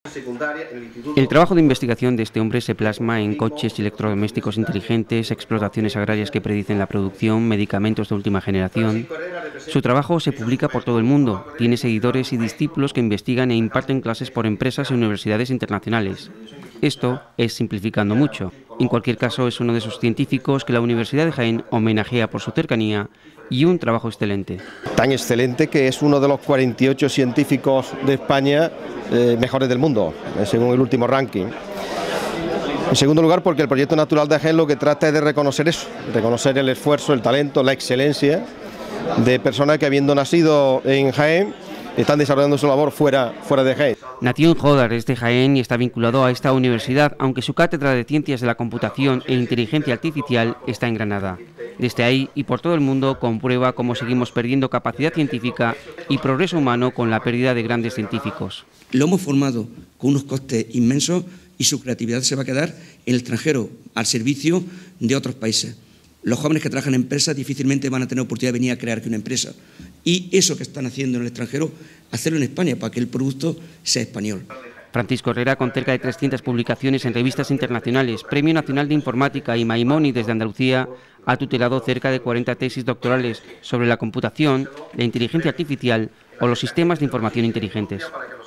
El trabajo de investigación de este hombre se plasma en coches y electrodomésticos inteligentes, explotaciones agrarias que predicen la producción, medicamentos de última generación. Su trabajo se publica por todo el mundo, tiene seguidores y discípulos que investigan e imparten clases por empresas y universidades internacionales. Esto es simplificando mucho. En cualquier caso, es uno de esos científicos que la Universidad de Jaén homenajea por su cercanía y un trabajo excelente. Tan excelente que es uno de los 48 científicos de España mejores del mundo, según el último ranking. En segundo lugar, porque el Proyecto Natural de Jaén lo que trata es de reconocer eso, reconocer el esfuerzo, el talento, la excelencia de personas que, habiendo nacido en Jaén, están desarrollando su labor fuera de Jaén. Nació en Jódar, es de Jaén y está vinculado a esta universidad, aunque su cátedra de Ciencias de la Computación e Inteligencia Artificial está en Granada. Desde ahí y por todo el mundo comprueba cómo seguimos perdiendo capacidad científica y progreso humano con la pérdida de grandes científicos. Lo hemos formado con unos costes inmensos y su creatividad se va a quedar en el extranjero, al servicio de otros países. Los jóvenes que trabajan en empresas difícilmente van a tener oportunidad de venir a crear una empresa. Y eso que están haciendo en el extranjero, hacerlo en España para que el producto sea español. Francisco Herrera, con cerca de 300 publicaciones en revistas internacionales, Premio Nacional de Informática y Maimoni desde Andalucía, ha tutelado cerca de 40 tesis doctorales sobre la computación, la inteligencia artificial o los sistemas de información inteligentes.